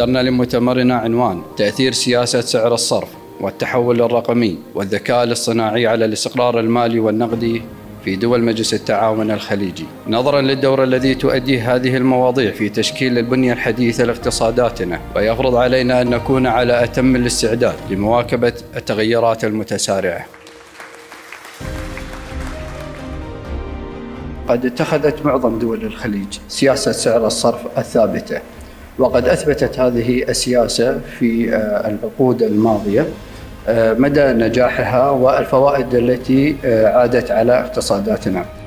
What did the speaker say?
اخترنا لمؤتمرنا عنوان تأثير سياسة سعر الصرف والتحول الرقمي والذكاء الاصطناعي على الاستقرار المالي والنقدي في دول مجلس التعاون الخليجي، نظراً للدور الذي تؤديه هذه المواضيع في تشكيل البنية الحديثة لاقتصاداتنا، ويفرض علينا أن نكون على أتم الاستعداد لمواكبة التغيرات المتسارعة. قد اتخذت معظم دول الخليج سياسة سعر الصرف الثابتة، وقد أثبتت هذه السياسة في العقود الماضية مدى نجاحها والفوائد التي عادت على اقتصاداتنا.